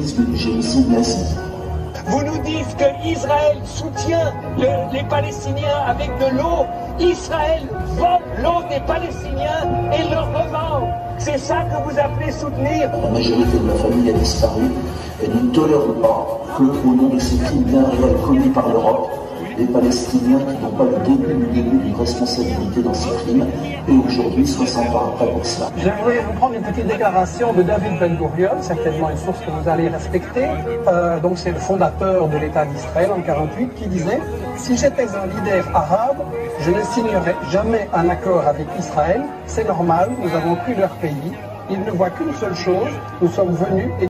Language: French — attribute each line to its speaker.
Speaker 1: l'antisémitisme, du génocide nazi.
Speaker 2: Vous nous dites que Israël soutient les Palestiniens avec de l'eau. Israël vole l'eau des Palestiniens et leur revend. C'est ça que vous appelez soutenir?
Speaker 1: La majorité de ma famille a disparu et nous ne tolérons pas que, au nom de ces crimes bien réels commis par l'Europe, les Palestiniens qui n'ont pas le début d'une responsabilité dans ces crimes, et aujourd'hui 60 ans après pour cela.
Speaker 3: J'aimerais vous prendre une petite déclaration de David Ben Gurion, certainement une source que vous allez respecter. Donc c'est le fondateur de l'État d'Israël en 1948 qui disait « Si j'étais un leader arabe, je ne signerais jamais un accord avec Israël. C'est normal, nous avons pris leur pays. Ils ne voient qu'une seule chose, nous sommes venus...